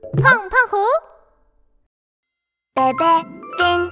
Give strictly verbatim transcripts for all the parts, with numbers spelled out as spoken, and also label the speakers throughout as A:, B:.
A: 碰碰胡，贝贝丁。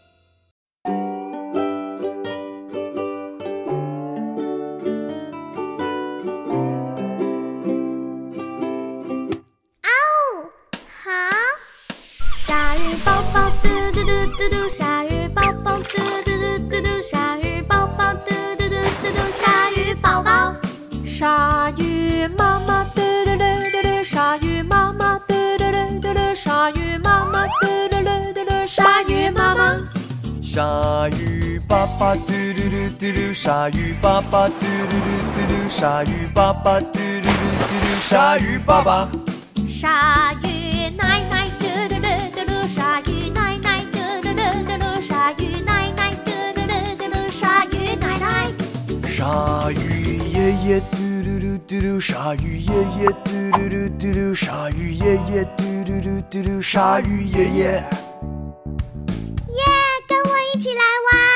A: 嗷！好。鲨鱼宝宝嘟嘟嘟嘟嘟，鲨鱼宝宝嘟嘟嘟嘟嘟，鲨鱼宝宝嘟嘟嘟嘟嘟，鲨鱼宝宝。
B: 鲨鱼妈妈嘟嘟嘟嘟嘟，鲨鱼妈妈嘟嘟嘟嘟嘟，鲨鱼妈妈嘟嘟嘟嘟嘟，鲨鱼妈妈。
C: 鲨鱼爸爸嘟嘟嘟嘟嘟，鲨鱼爸爸嘟嘟嘟嘟嘟，鲨鱼爸爸嘟嘟嘟嘟嘟，鲨鱼爸爸。
B: 鲨鱼奶奶嘟嘟嘟嘟嘟，鲨鱼奶奶嘟嘟嘟嘟嘟，鲨鱼奶奶嘟嘟嘟嘟嘟，鲨鱼奶奶。
C: 鲨鱼爷爷嘟嘟嘟嘟嘟，鲨鱼爷爷嘟嘟嘟嘟嘟，鲨鱼爷爷嘟嘟嘟嘟嘟，鲨鱼爷爷。
A: 耶，跟我一起来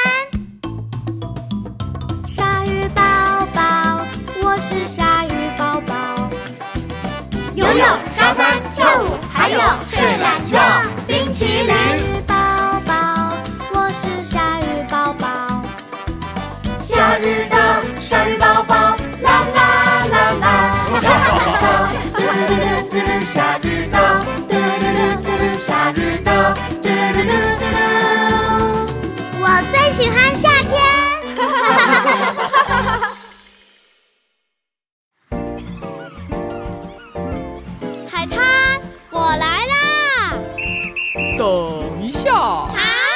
A: 玩。鲨鱼宝宝，我是鲨鱼宝宝。
D: 游泳、沙滩、跳舞，还有睡懒觉、冰淇淋。
A: 鲨鱼宝宝，我是鲨鱼宝宝。
D: 夏日的鲨鱼宝宝，啦啦啦啦，夏日的嘟嘟嘟嘟嘟，夏日的嘟嘟嘟嘟嘟，夏日的嘟嘟嘟嘟嘟。
A: 我最喜欢夏天。海滩，我来啦！
B: 等一下，
A: 啊！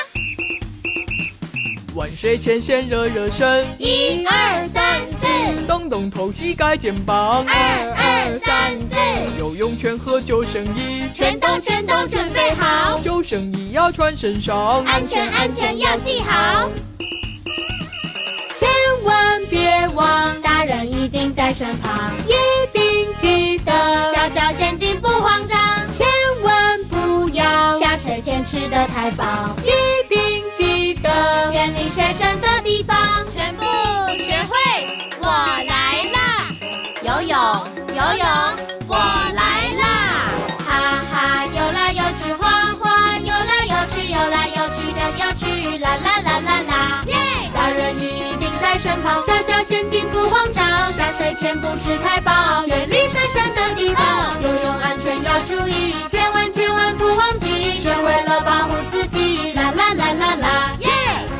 B: 玩水前先热热身，
A: 一二三四，
B: 动动头，膝盖肩膀，
A: 二二三四，
B: 游泳圈和救生衣，
A: 全都全都准备好，
B: 救生衣要穿身上，
A: 安全安全要记好。
B: 千万别忘，
A: 大人一定在身旁，
B: 一定记得，
A: 小脚陷进不慌张，
B: 千万不要
A: 下水前吃得太饱，
B: 一定记得，
A: 远离水深的地方，全部学会，我来啦！游泳，游泳，我来啦！哈哈，游来游去，哗哗，游来游去，游来游去，真有趣，啦啦啦啦啦！耶！大人一定在身旁，小脚陷进不慌张，下水前不吃太饱，远离水深的地方，游泳安全要注意，千万千万不忘记，学会了保护自己，啦啦啦啦啦！耶！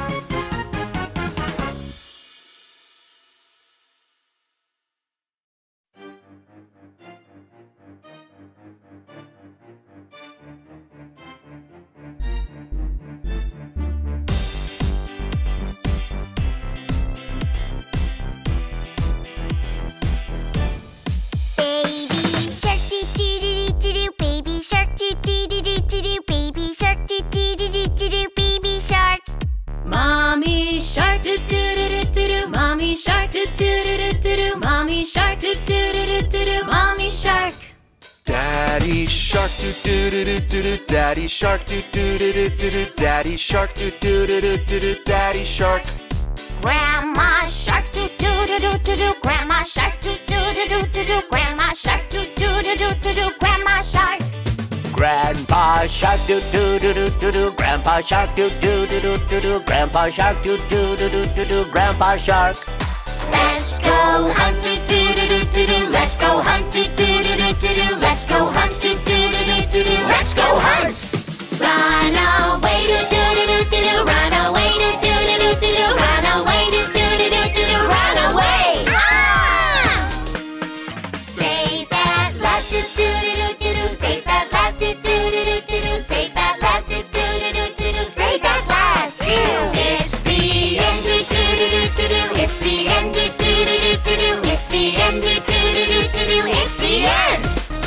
D: Mommy shark do do do do do do, mommy shark do do do do do do, mommy shark do do do do do do, mommy shark.
C: Daddy shark do do do do do do, Daddy shark do do do do do do, Daddy shark do do do do do do, Daddy shark.
D: Grandma shark do do do do do do, Grandma shark do do do do do do, Grandma shark do do do do do do, Grandma shark.
E: Grandpa shark do do do do do do, Grandpa shark do do do do do do, Grandpa shark do do do do do do, Grandpa shark.
D: Let's go hunt do do do do do do, let's go hunt do do do do do do, let's go hunt do do do do do do, let's go hunt. Run away do do do do do do, run away do do do do do do, run away do do do do do do, run away. Ah! Safe at last do do do do do do, safe at last do do do do do do, safe at last do do do do do do, safe at last. It's the end do do do do do do, it's the end do do do do do do, it's the end do do do do do do, it's the end.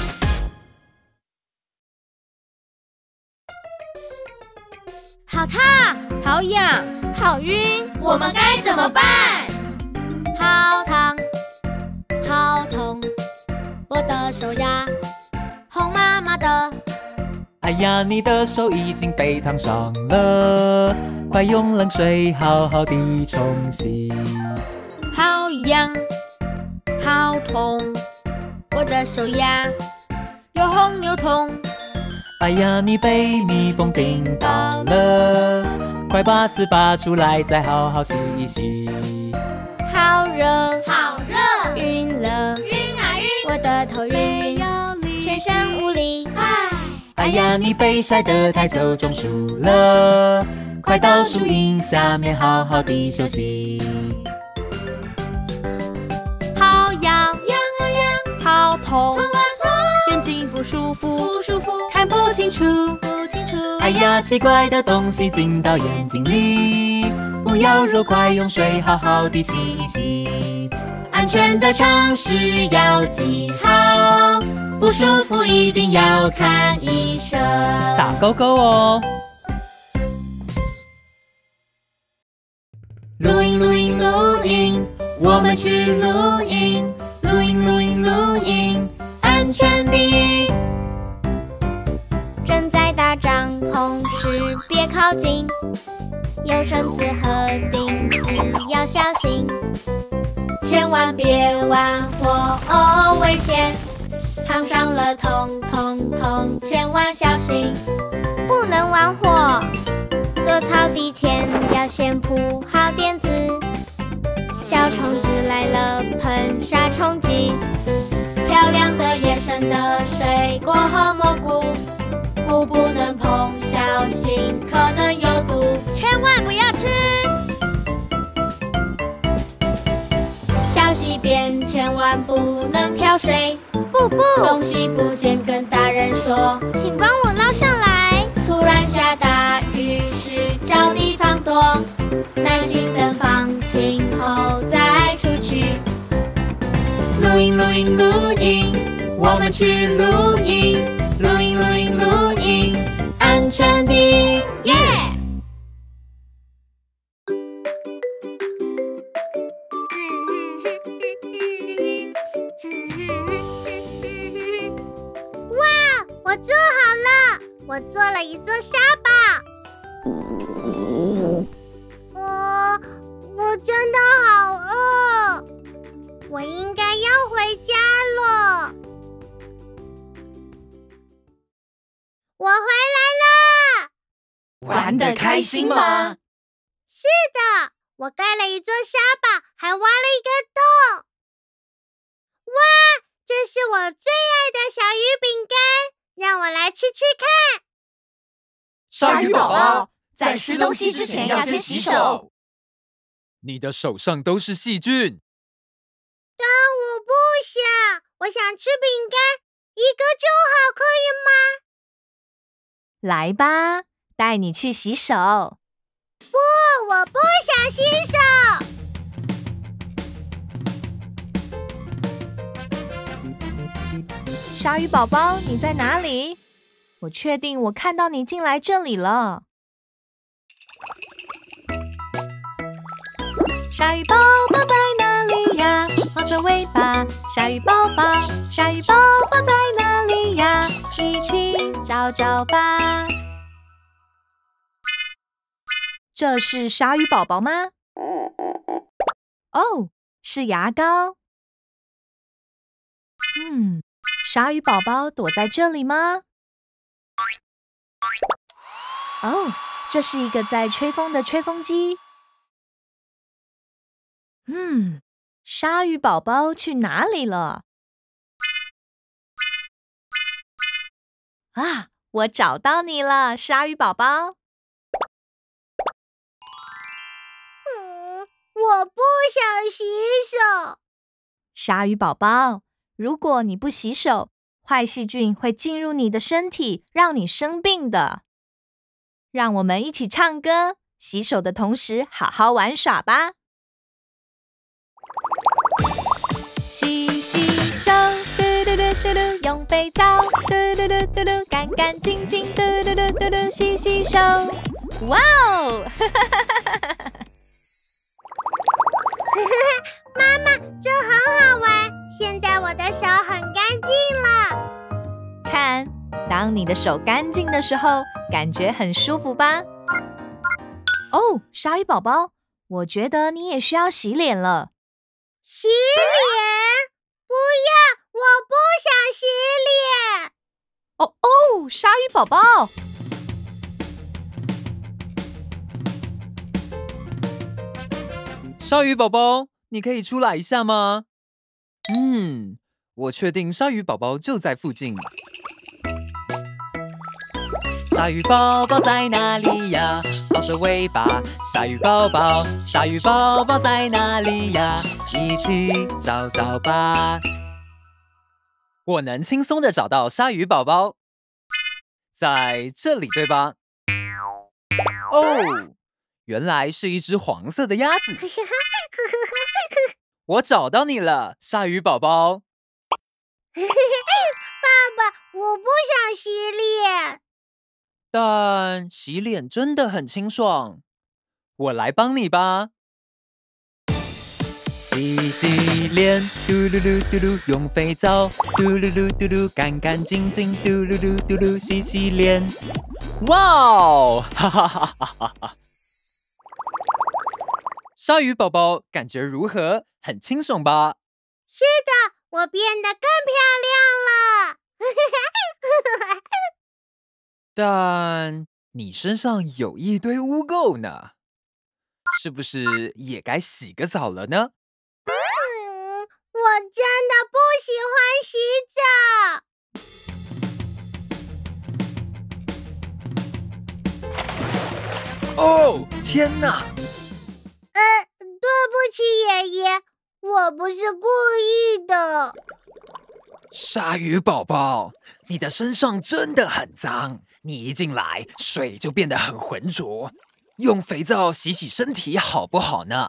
A: 好烫，好痒，好晕，我们该怎么办？好烫，好痛，我的手呀，红麻麻的。
F: 哎呀，你的手已经被烫伤了，快用冷水好好地冲洗。
A: 好痒，好痛，我的手呀，又红又痛。
F: 哎呀，你被蜜蜂叮到了，快把刺拔出来，再好好洗一洗。
B: 好热，
A: 好热，
B: 晕了，
A: 晕啊晕，
B: 我的头晕晕，全身无力。
A: 唉，
F: 哎呀，你被晒得太久，中暑了，快到树荫下面好好地休息。
B: 好痒，
A: 痒啊痒，
B: 好痛，
A: 痛啊痛，
B: 眼睛不舒服，
A: 不舒服，
B: 看不清楚，不清楚。
F: 哎呀，奇怪的东西进到眼睛里，不要揉，快用水好好地洗一洗。
A: 安全的常识要记好，不舒服一定要看医生。
F: 打勾勾哦。
A: 录音录音录音，我们去录音，录音录音录音，安全第一。
B: 正在搭帐篷时别靠近，有绳子和钉子要小心，
A: 千万别玩火哦，危险！烫伤了，痛痛痛，千万小心！
B: 不能玩火。做草地前要先铺好垫子，小虫子来了喷杀虫剂。
A: 漂亮的野生的水果和蘑菇，不不能碰，小心可能有毒，
B: 千万不要吃。
A: 小溪边千万不能跳水，
B: 不不，
A: 东西不见跟大人说，
B: 请帮我捞上来。
A: 突然下大雨时找地方躲，耐心等放晴后再出去。录音录音录音，我们去录音，录音录音录音，安全第一，耶！
B: 哇，我做好了，我做了一座沙堡。哦，我真的好饿，我应该要回家了。我回来了。
G: 玩得开心吗？
B: 是的，我盖了一座沙堡，还挖了一个洞。哇，这是我最爱的小鱼饼干，让我来吃吃看。
G: 鲨鱼宝宝，在吃东西之前要先洗手。
H: 你的手上都是细菌。
B: 但我不想，我想吃饼干，一个就好，可以吗？
I: 来吧，带你去洗手。
B: 不，我不想洗手。
I: 鲨鱼宝宝，你在哪里？我确定我看到你进来这里了。鲨鱼宝宝在哪里呀？黄色尾巴，鲨鱼宝宝，鲨鱼宝宝在哪里呀？一起找找吧。这是鲨鱼宝宝吗？哦，是牙膏。嗯，鲨鱼宝宝躲在这里吗？哦，这是一个在吹风的吹风机。嗯，鲨鱼宝宝去哪里了？啊，我找到你了，鲨鱼宝宝。
B: 嗯，我不想洗手。
I: 鲨鱼宝宝，如果你不洗手，坏细菌会进入你的身体，让你生病的。让我们一起唱歌，洗手的同时好好玩耍吧。洗洗手，嘟嘟嘟嘟嘟，用肥皂，嘟嘟嘟嘟嘟，干干净净，嘟嘟嘟嘟嘟，洗洗手。哇哦！
B: 妈妈，这很好玩。现在我的手很干净了。
I: 看，当你的手干净的时候，感觉很舒服吧？哦，鲨鱼宝宝，我觉得你也需要洗脸了。
B: 洗脸？不要，我不想洗脸。
I: 哦哦， 哦，鲨鱼宝宝！
F: 鲨鱼宝宝，你可以出来一下吗？嗯，我确定鲨鱼宝宝就在附近。鲨鱼宝宝在哪里呀？抱着尾巴，鲨鱼宝宝，鲨鱼宝宝在哪里呀？一起找找吧。我能轻松的找到鲨鱼宝宝，在这里，对吧？哦，原来是一只黄色的鸭子。我找到你了，鲨鱼宝宝。
B: 爸爸，我不想洗脸。
F: 但洗脸真的很清爽，我来帮你吧。洗洗脸，嘟噜噜嘟噜，用肥皂，嘟噜噜嘟噜，干干净净，嘟噜噜嘟噜，洗洗脸。哇哦，哈哈哈哈哈哈！鲨鱼宝宝感觉如何？很清爽吧？
B: 是的，我变得更漂亮了。
F: 但你身上有一堆污垢呢，是不是也该洗个澡了呢？
B: 嗯，我真的不喜欢洗澡。
F: 哦，天哪！
B: 呃，对不起，爷爷，我不是故意的。
F: 鲨鱼宝宝，你的身上真的很脏，你一进来，水就变得很浑浊。用肥皂洗洗身体好不好呢？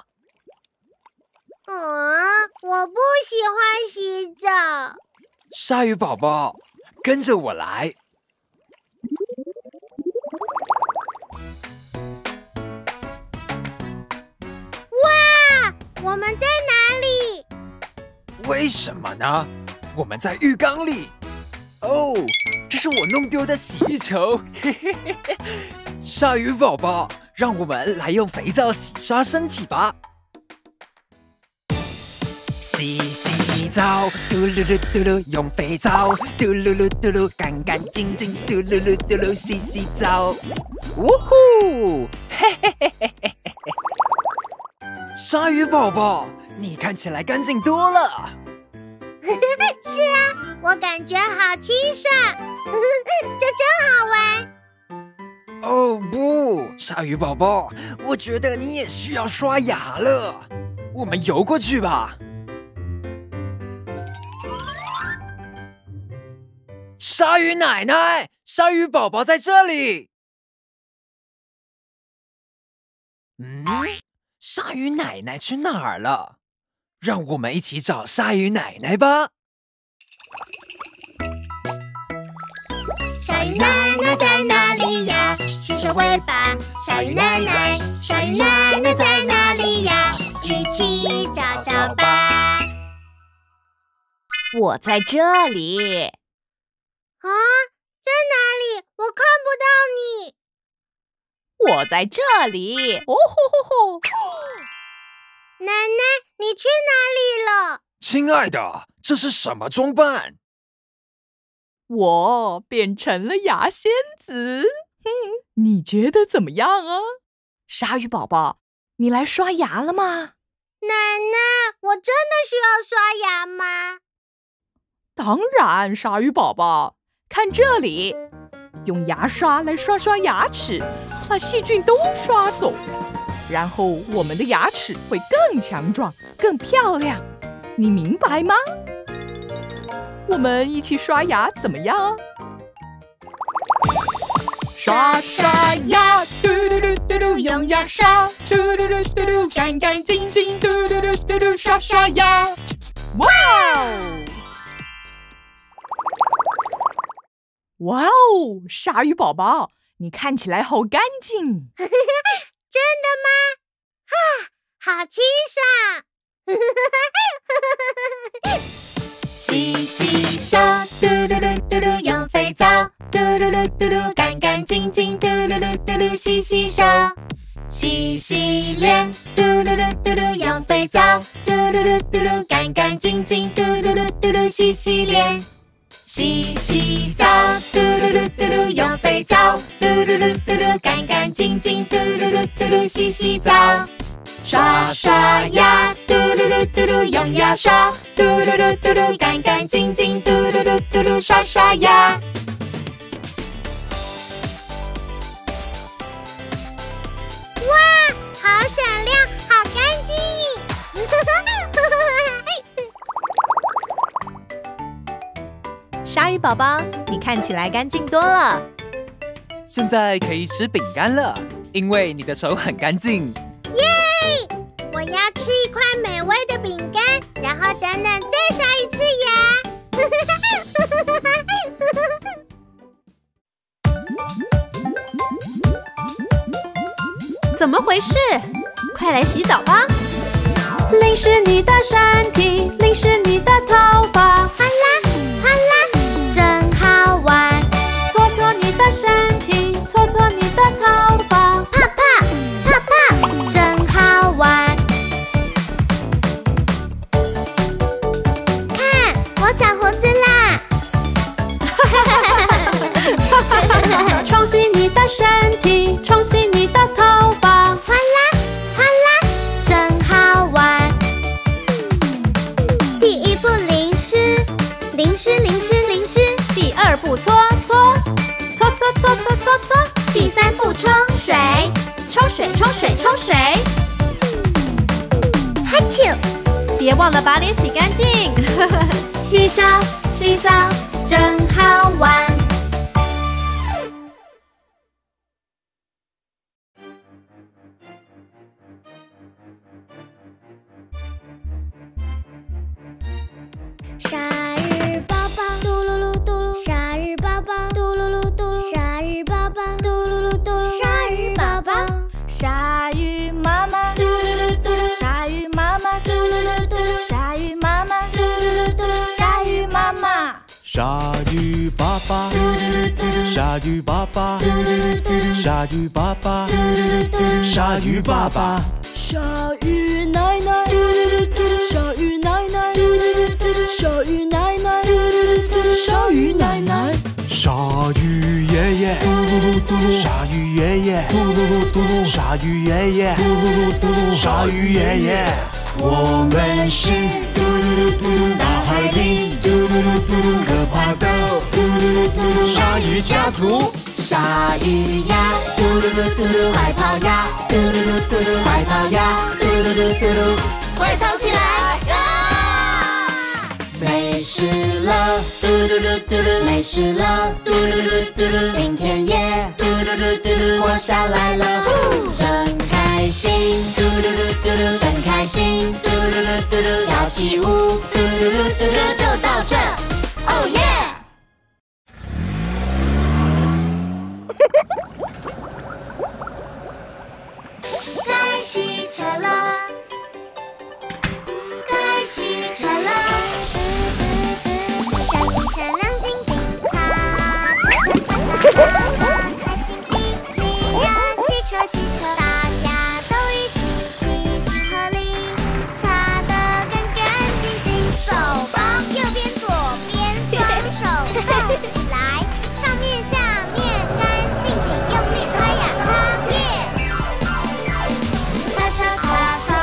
B: 嗯，我不喜欢洗澡。
F: 鲨鱼宝宝，跟着我来。
B: 哇，我们在哪里？
F: 为什么呢？我们在浴缸里。哦，这是我弄丢的洗浴球。嘿嘿嘿嘿。鲨鱼宝宝，让我们来用肥皂洗刷身体吧。洗洗澡，嘟噜噜嘟噜，用肥皂，嘟噜噜嘟噜，干干净净，嘟噜噜嘟噜，洗洗澡。呜呼！嘿嘿嘿嘿嘿嘿。鲨鱼宝宝，你看起来干净多了。
B: 是啊，我感觉好清爽，这真好玩。
F: 哦不，鲨鱼宝宝，我觉得你也需要刷牙了。我们游过去吧。鲨鱼奶奶，鲨鱼宝宝在这里。嗯，鲨鱼奶奶去哪儿了？让我们一起找鲨鱼奶奶吧。
D: 鲨鱼奶奶在哪里呀？洗洗尾巴。鲨鱼奶奶，鲨鱼奶奶在哪里呀？一起找找吧。
I: 我在这里。
B: 啊，在哪里？我看不到你。
I: 我在这里。哦吼吼吼！
B: 奶奶，你去哪里了？
F: 亲爱的，这是什么装扮？
I: 我变成了牙仙子，哼，你觉得怎么样啊？鲨鱼宝宝，你来刷牙了吗？
B: 奶奶，我真的需要刷牙吗？
I: 当然，鲨鱼宝宝，看这里，用牙刷来刷刷牙齿，把细菌都刷走，然后我们的牙齿会更强壮、更漂亮，你明白吗？我们一起刷牙怎么样？
D: 刷刷牙，嘟噜噜嘟噜，用牙刷，嘟噜噜嘟噜，干干净净，嘟噜噜嘟噜，刷刷牙。
I: 哇哦！哇哦，鲨鱼宝宝，你看起来好干净。
B: 真的吗？啊，好清爽。
D: 洗洗手，嘟噜噜嘟噜，用肥皂，嘟噜噜嘟噜，干干净净，嘟噜噜嘟噜，洗洗手。洗洗脸，嘟噜噜嘟噜，用肥皂，嘟噜噜嘟噜，干干净净，嘟噜噜嘟噜，洗洗脸。洗洗澡，嘟噜噜嘟
G: 起洗澡。刷刷牙，嘟噜噜嘟噜，用牙刷，嘟噜噜嘟噜，干干净净，嘟噜噜嘟噜，刷刷牙。
B: 哇，好闪亮，好干净！
I: 鲨鱼宝宝，你看起来干净多了。
F: 现在可以吃饼干了，因为你的手很干净。
B: 耶！我要吃一块美味的饼干，然后等等再刷一次牙。
A: 怎么回事？快来洗澡吧！
G: 淋湿你的身体，淋湿你的头发，
B: 哗啦哗啦，真好玩。
G: 搓搓你的身体，搓搓你的头发，
B: 泡泡泡泡，真好玩。看，我长胡子啦！
G: 冲洗你的身体，冲洗你的头发，
B: 哗啦哗啦，真好玩。第一步淋湿，淋湿淋湿淋湿。
A: 第二步搓搓，
G: 搓搓搓搓搓搓。
B: 第三步冲水，
A: 冲水冲水冲水。
B: 哈啾！
A: 别忘了把脸洗干净。
B: 洗澡洗澡，真好玩。鲨鱼宝宝，嘟噜噜嘟噜，鲨鱼宝宝，嘟噜噜嘟噜，鲨鱼宝宝，嘟噜噜嘟噜，鲨鱼宝宝，
G: 鲨鱼妈妈，
B: 嘟噜噜嘟噜，
G: 鲨鱼妈妈，
B: 嘟噜噜嘟噜，
G: 鲨鱼妈妈，
B: 嘟噜噜嘟噜，
G: 鲨鱼妈妈。
C: 鲨鱼爸爸，鲨鱼爸爸，鲨鱼爸爸，鲨鱼爸爸，
G: 鲨鱼奶奶，鲨鱼奶奶，鲨鱼奶奶，鲨鱼奶奶，
C: 鲨鱼爷爷，鲨鱼爷爷，鲨鱼爷爷，鲨鱼爷爷，我们是大海里可怕的鲨鱼家族。
G: 鲨鱼呀，嘟噜噜嘟噜，快跑呀，嘟噜噜嘟噜，快跑呀，嘟噜噜嘟噜，快藏起来！啊！没事了，嘟噜噜嘟噜，没事了，嘟噜噜嘟噜，今天也嘟噜噜嘟噜活下来了，真开心，嘟噜噜嘟噜，真开心，嘟噜噜嘟噜，跳起舞，嘟噜噜嘟噜，就到这，哦耶！
B: 该洗车了，该洗车了，一闪一闪亮晶晶，擦擦擦擦擦擦，开心地洗呀洗车洗车，大家都一起齐心合力，擦得干干净净，走吧，右边左边，双手动起来，上面下面干净地用力擦呀擦耶。擦擦擦擦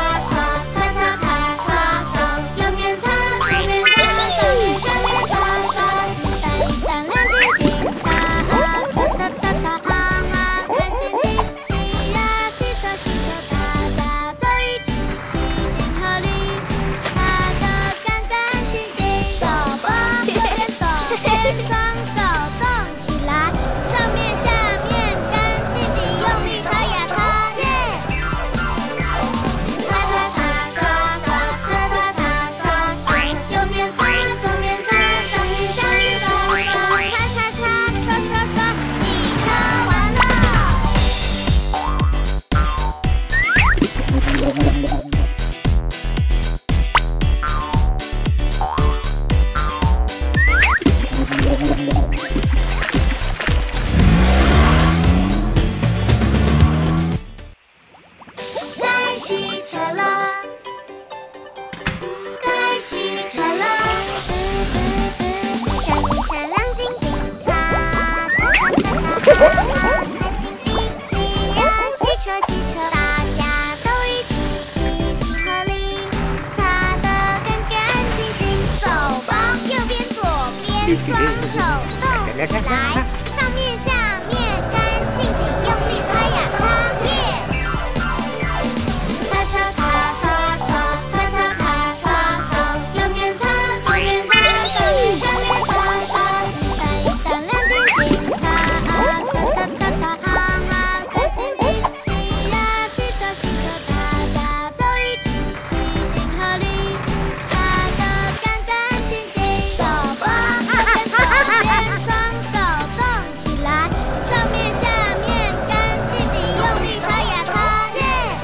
B: 双手动起来，上面下面干净地用力擦呀擦耶。擦擦擦刷刷，擦擦擦刷刷，右边擦左边擦，上面上面刷刷，一闪一闪亮晶晶，擦啊擦擦擦擦，哈哈开心平息呀，洗车洗车，大家都一起齐心合力，擦得干干净净，走吧，右边左边双手动起来，上面下面干净地用力擦呀擦耶。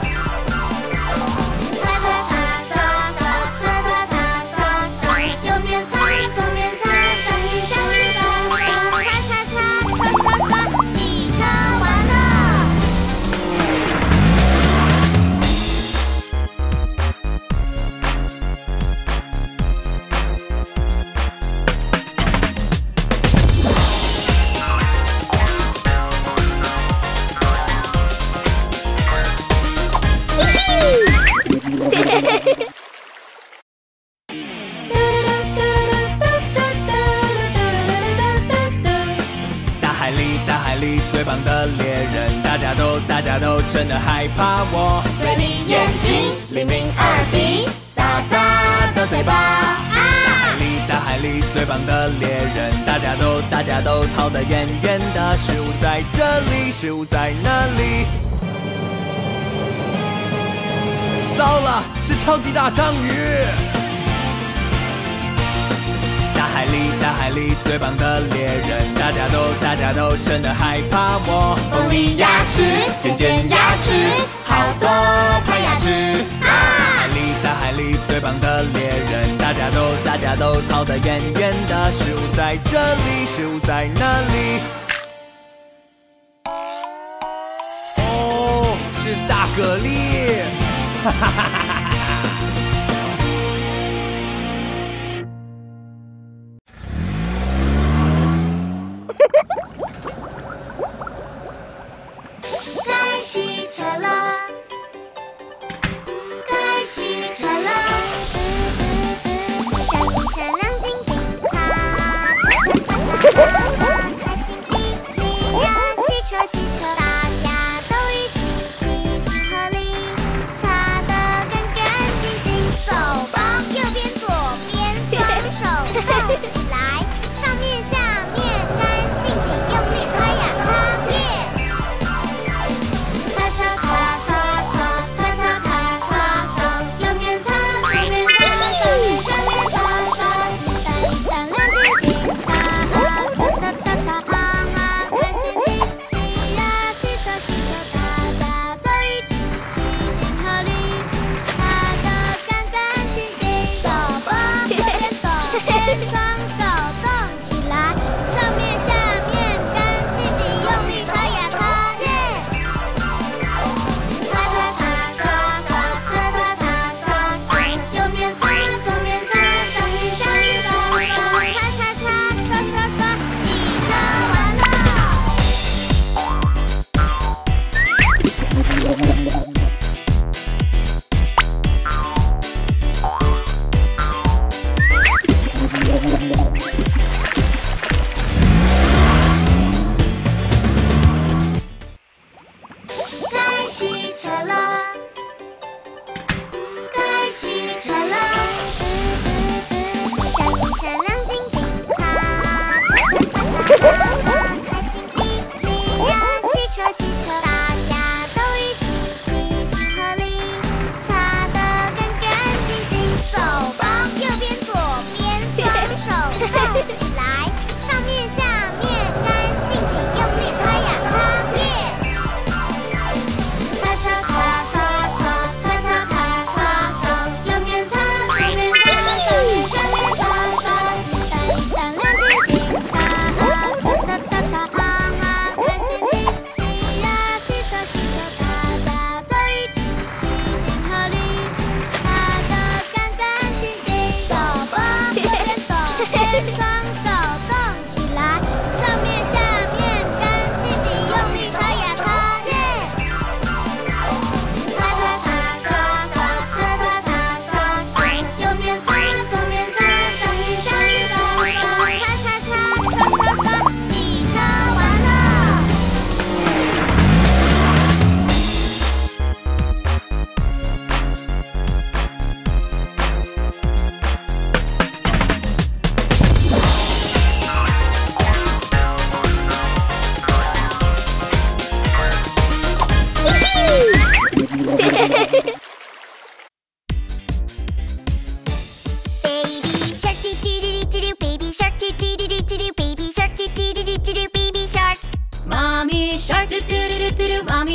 B: 擦擦擦刷刷，擦擦擦刷刷，右边擦左边擦，上面下面刷刷，擦擦擦刷刷刷，洗车完了。
C: 大海里，大海里最棒的猎人，大家都，大家都真的害怕我。
G: 锐利眼睛，灵敏耳鼻，大大的嘴巴。
C: 大海里，大海里最棒的猎人，大家都，大家都逃得远远的。食物在这里，食物在那里。糟了，是超级大章鱼！大海里，大海里最棒的猎人，大家都，大家都真的害怕我。
G: 锋利牙齿，尖尖牙齿，好多排牙齿。
C: 大海里，大海里最棒的猎人，大家都，大家都逃得远远的。食物在这里，食物在那里。哦，是大蛤蜊！哈哈哈哈哈！
B: 该洗车了，该洗车了，一闪一闪亮晶晶，擦擦擦擦擦，哈哈开心地洗呀洗车洗车，大家都一起齐心合力，擦得干干净净，走吧，右边左边双手动起来，上面下面干净地用力擦呀擦耶。擦擦擦刷刷，擦擦擦刷刷，右边擦左边擦，上面下面刷刷，一闪一闪亮晶晶，擦啊擦擦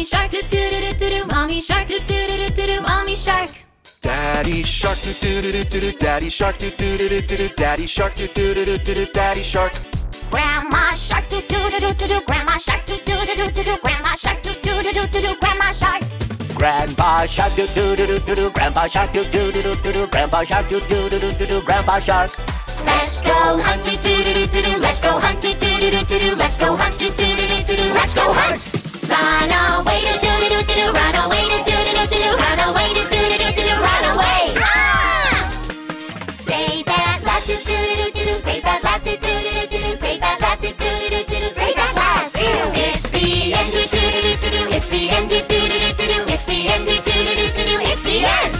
A: Mommy shark, do do do do do do. Mommy shark, do do do do do do. Mommy shark.
C: Daddy shark, do do do do do do. Daddy shark, do do do do do do. Daddy shark, do do do do do do. Daddy shark.
D: Grandma shark, do do do do do do. Grandma shark, do do do do do do. Grandma shark, do do do do do do. Grandma shark.
E: Grandpa shark, do do do do do do. Grandpa shark, do do do do do do. Grandpa shark, do do do do do do. Grandpa shark.
D: Let's go hunt, do do do do do. Let's go hunt, do do do do do. Let's go hunt, do do do do do. Let's go hunt. Run away, do do do do do. Run away, do do do do do. Run away, do do do do do. Run away. Ah! Safe at last, do do do do do. Safe at last, do do do do do. Safe at last, do do do do do. Safe at last. It's the end, do do do do do. It's the end, do do do do do. It's the end, do do do do do. It's the end.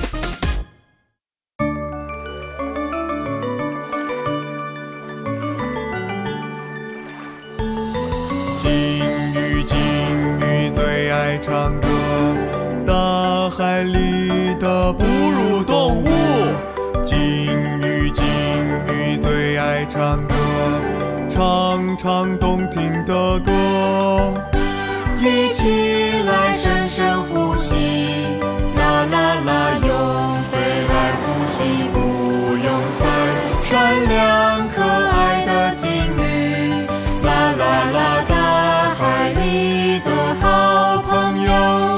C: 唱歌，大海里的哺乳动物。金鱼，金鱼最爱唱歌，唱唱动听的歌。一起来深深呼吸，啦啦啦，用肺来呼吸，不用酸。善良可爱的金鱼，啦啦啦，大海里的好朋友。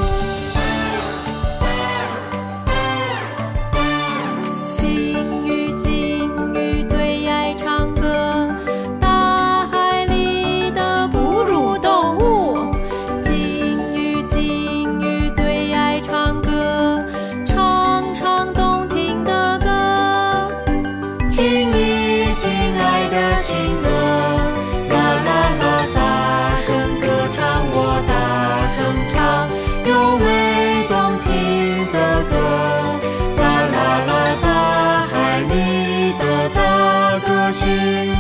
A: 金鱼，金鱼最爱唱歌，大海里的哺乳动物。金鱼，金鱼最爱唱歌，唱唱动听的歌。
C: 听一听爱的情歌，啦啦啦，大声歌唱，我大声唱，有味动听的歌，啦啦啦，大海里的大歌星。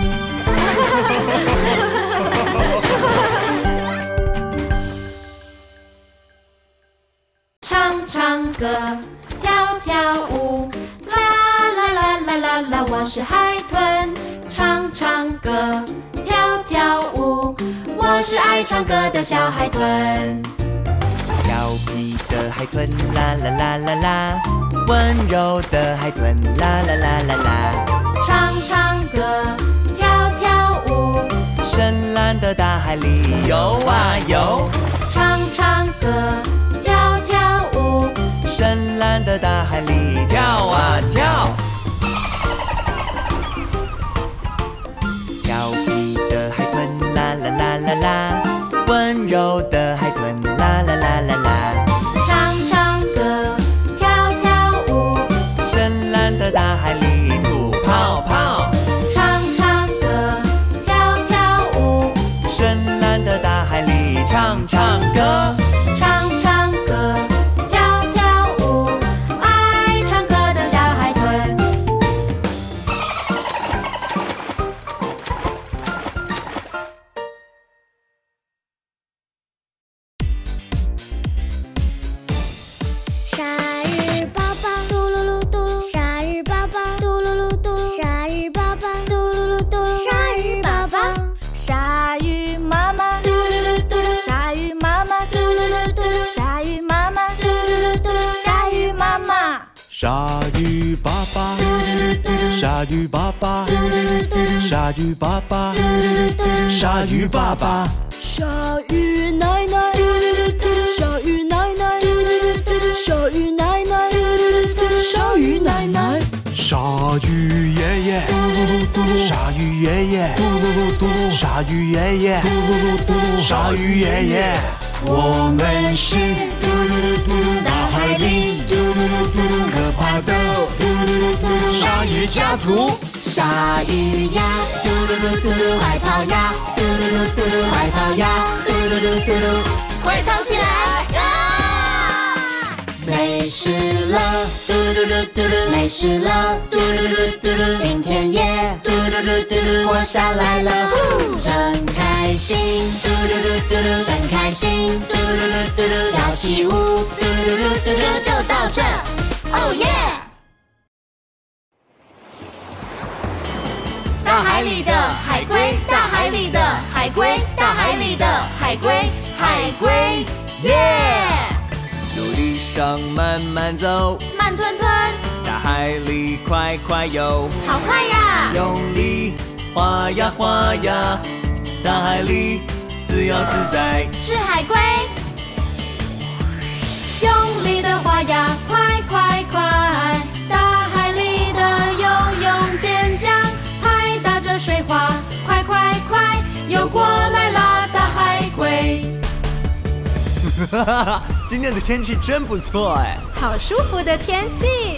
A: 唱唱歌，跳跳舞，啦啦啦啦啦啦，我是海豚。唱唱歌，跳跳舞，我是爱唱歌的小海豚。
F: 调皮的海豚，啦啦啦啦啦，温柔的海豚，啦啦啦啦啦。
A: 唱唱歌，跳跳舞，
F: 深蓝的大海里游啊游。
A: 唱唱歌，跳跳舞，
F: 深蓝的大海里跳啊跳。调皮的海豚，啦啦啦啦啦，温柔的海豚，啦啦啦啦啦。
A: 唱唱歌，跳跳舞，
F: 深蓝的大海里吐泡泡。
A: 唱唱歌，跳跳舞，
F: 深蓝的大海里唱唱歌。
A: 唱唱歌，跳跳舞，爱唱歌的小海豚。
B: 鲨鱼宝宝嘟噜噜嘟噜，鲨鱼宝宝嘟噜噜嘟噜，鲨鱼宝宝嘟噜噜嘟噜，鲨鱼宝宝，
A: 鲨鱼妈妈嘟噜噜嘟噜，鲨鱼妈妈嘟噜噜嘟噜，鲨鱼妈妈嘟噜噜嘟噜，鲨鱼妈妈。
C: 鲨鱼爸爸，鲨鱼爸爸，鲨鱼爸爸，鲨鱼爸爸，
A: 鲨鱼奶奶，鲨鱼奶奶，鲨鱼奶奶，鲨鱼奶奶，
C: 鲨鱼爷爷，鲨鱼爷爷，鲨鱼爷爷，鲨鱼爷爷，我们是大海里可怕的鲨鱼家族。
D: 鲨鱼呀，嘟噜噜嘟噜，快跑呀，嘟噜噜嘟噜，快跑呀，嘟噜噜嘟噜，快藏起来！啊！没事了，嘟噜噜嘟噜，没事了，嘟噜噜嘟噜，今天也嘟噜噜嘟噜活下来了，真开心，嘟噜噜嘟噜，真开心，嘟噜噜嘟噜，跳起舞，嘟噜噜嘟噜，就到这，哦耶！
A: 大海里的海龟，大海里的海龟，大海里的海龟，海龟，耶！
J: 慢慢走，
A: 慢吞吞，
J: 大海里快快游，
A: 好快呀！
J: 用力划呀划呀，大海里自由自在。
A: 是海龟，用力的划呀，快快快！大海里的游泳健将，拍打着水花，快快快！游过来啦，大海龟。
J: 哈哈哈，今天的天气真不错哎，
A: 好舒服的天气。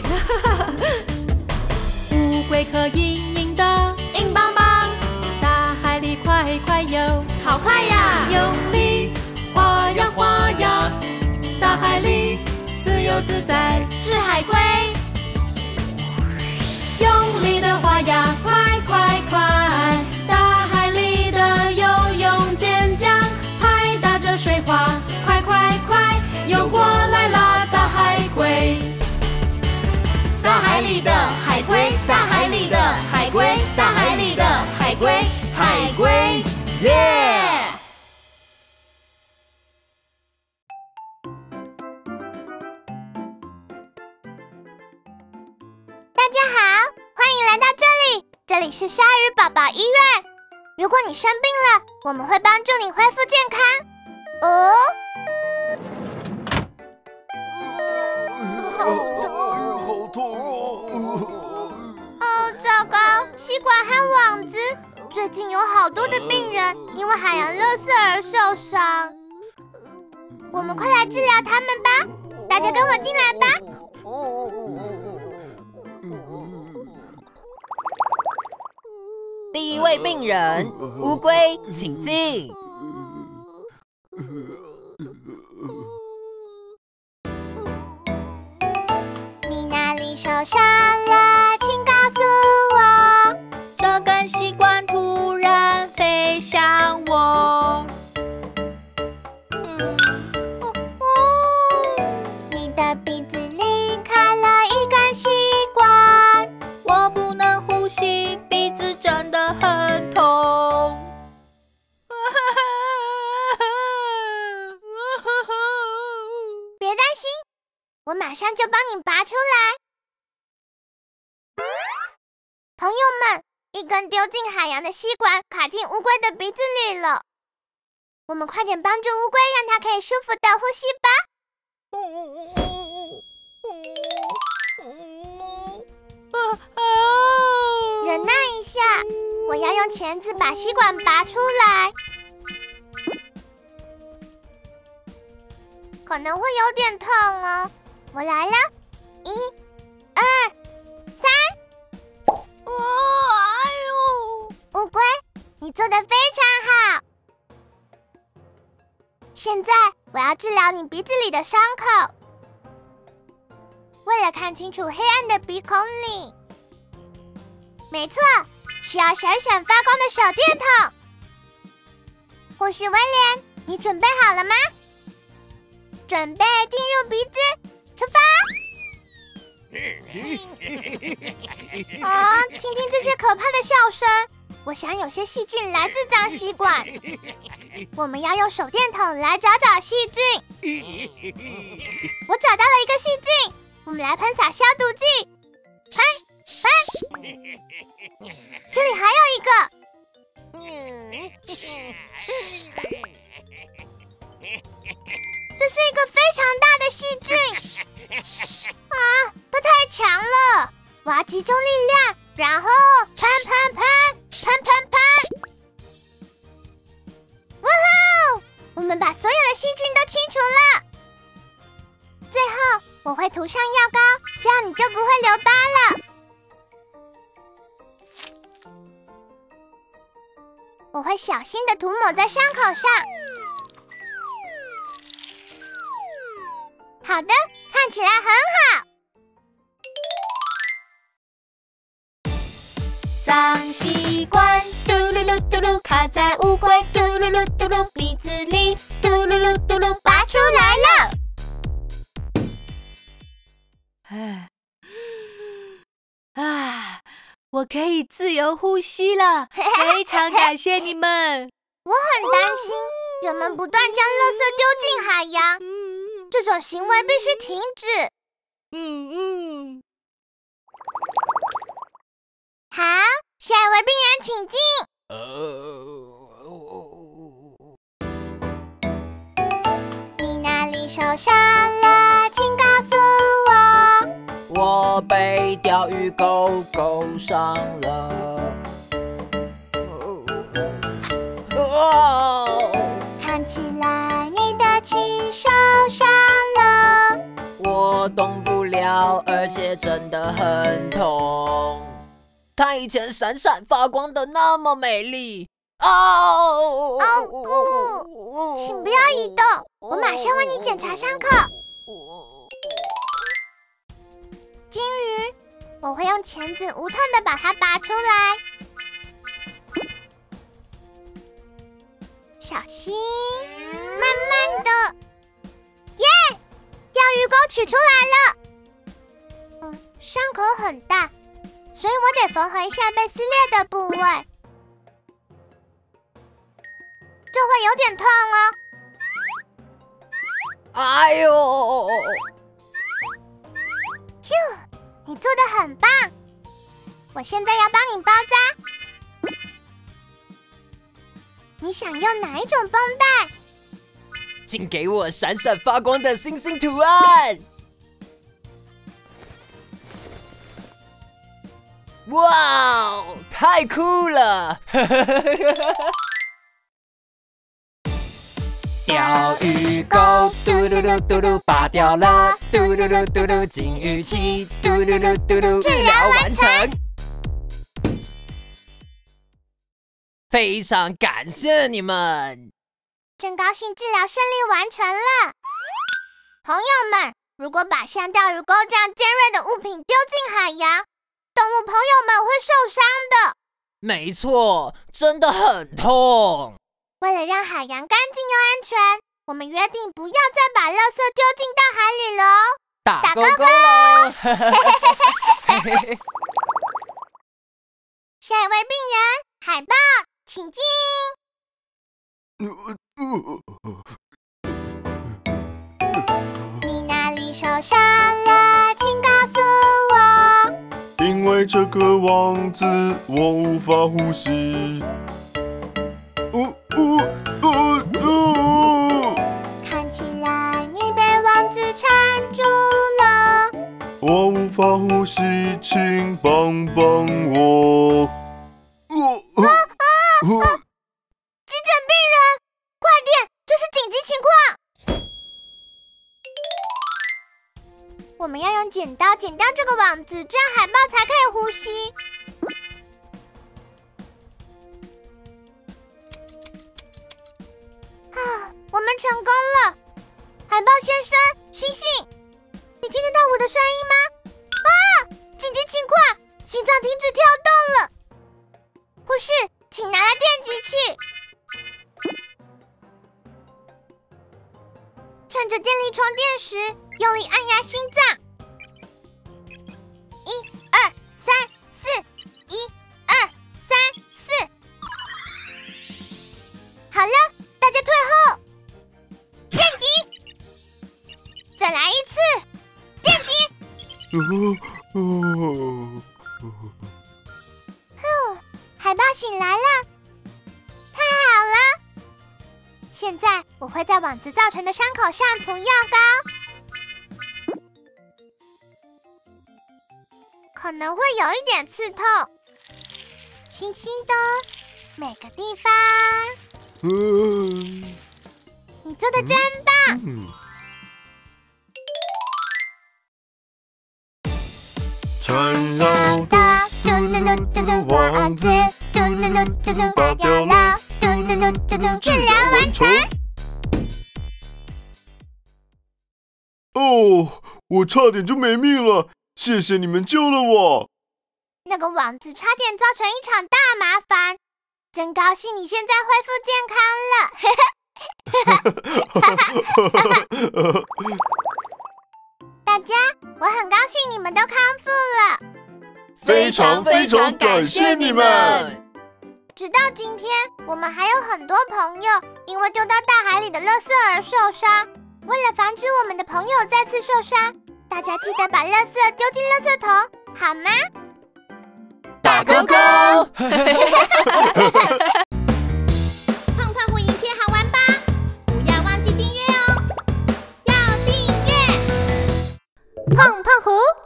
A: 乌龟壳硬硬的，硬邦邦，大海里快快游，好快呀！用力划呀划呀，大海里自由自在。是海龟，用力的划呀，快快快！大海里的游泳健将，拍打着水花，快快快！游过来啦，大海龟。大海里的海龟，大海里的海龟，大海里的海龟，海龟，耶！
B: 大家好，欢迎来到这里，这里是鲨鱼宝宝医院。如果你生病了，我们会帮助你恢复健康。哦，好痛，
C: 好痛哦！
B: 哦，糟糕，吸管和网子。最近有好多的病人因为海洋垃圾而受伤，我们快来治疗他们吧！大家跟我进来吧。
K: 第一位病人，乌龟，请进。
B: 你哪里受伤了？请告诉我。
I: 这根吸管突然飞向我。嗯，哦哦，
B: 你的鼻子里卡了一根吸管，
I: 我不能呼吸，鼻子真的很痛。
B: 别担心，我马上就帮你拔出来。朋友们，一根丢进海洋的吸管卡进乌龟的鼻子里了，我们快点帮助乌龟，让它可以舒服的呼吸吧。忍耐一下，我要用钳子把吸管拔出来，可能会有点痛哦。我来了，一、二、三。哇，哎呦！乌龟，你做得非常好。现在我要治疗你鼻子里的伤口。为了看清楚黑暗的鼻孔里，没错，需要闪闪发光的手电筒。护士威廉，你准备好了吗？准备进入鼻子，出发！啊，听听这些可怕的笑声，我想有些细菌来自脏吸管。我们要用手电筒来找找细菌。我找到了一个细菌，我们来喷洒消毒剂，喷喷。这里还有一个。这是一个非常大的细菌啊，它太强了！我要集中力量，然后喷喷喷喷喷喷！哇吼！我们把所有的细菌都清除了。最后，我会涂上药膏，这样你就不会留疤了。我会小心的涂抹在伤口上。好的，看起来很好。
I: 脏吸管嘟噜噜嘟噜卡在乌龟嘟噜噜嘟噜鼻子里嘟噜噜嘟噜拔出来了。唉，啊，我可以自由呼吸了，非常感谢你们。
B: 我很担心，人们不断将垃圾丢进海洋，这这种行为必须停止。
K: 嗯嗯。
B: 好，下一位病人请进。你哪里受伤了？请告诉我。
F: 我被钓鱼钩勾伤了。哦，
B: 看起来你的气受伤了。
F: 我动不了，而且真的很痛。她以前闪闪发光的那么美丽。哦
B: 哦不，请不要移动，我马上为你检查伤口。金鱼，我会用钳子无痛的把它拔出来。小心，慢慢的。耶！钓鱼钩取出来了。嗯，伤口很大，所以我得缝合一下被撕裂的部位。这会有点痛哦。
F: 哎呦！
B: 휴，你做得很棒。我现在要帮你包扎。你想用哪一种绷带？
F: 请给我闪闪发光的星星图案。哇，太酷了！钓鱼钩嘟噜噜嘟噜拔掉了，嘟噜噜嘟噜金鱼鳍，嘟噜噜嘟噜治疗完成。非常感谢你们，
B: 真高兴治疗顺利完成了。朋友们，如果把像钓鱼钩这样尖锐的物品丢进海洋，动物朋友们会受伤的。
F: 没错，真的很痛。
B: 为了让海洋干净又安全，我们约定不要再把垃圾丢进大海里了哦。
F: 打勾勾喽！
B: 下一位病人，海豹，请进。你哪里受伤了？请告诉我。
C: 因为这个网子，我无法呼吸。呜呜呜呜！
B: 看起来你被网子缠住了。
C: 我无法呼吸，请帮帮我。呜呜呜！
B: 急诊病人，快点，这是紧急情况。我们要用剪刀剪掉这个网子，这样海豹才可以呼吸。啊，我们成功了！海豹先生，醒醒！你听得到我的声音吗？啊！紧急情况，心脏停止跳动了。护士，请拿来电击器。趁着电力充电时，用力按压心脏。一、二、三、四，一、二、三、四。好了，大家退后。电击，再来一次，电击。呼，海豹醒来了，太好了。现在我会在网子造成的伤口上涂药膏，可能会有一点刺痛，轻轻的，每个地方。
C: 嗯，
B: 你做的真棒！
C: 嗯，缠绕的
B: 嘟噜噜嘟噜网子，嘟噜噜嘟噜拔掉了，嘟噜噜嘟噜治疗完成。
C: 哦，我差点就没命了，谢谢你们救了我。
B: 那个网子差点造成一场大麻烦，真高兴你现在恢复健康了。大家，我很高兴你们都康复了，
C: 非常非常感谢你们。
B: 直到今天，我们还有很多朋友因为丢到大海里的垃圾而受伤。 为了防止我们的朋友再次受伤，大家记得把垃圾丢进垃圾桶，好吗？
F: 打勾勾！
B: 胖胖虎影片好玩吧？不要忘记订阅哦！要订阅！胖胖虎。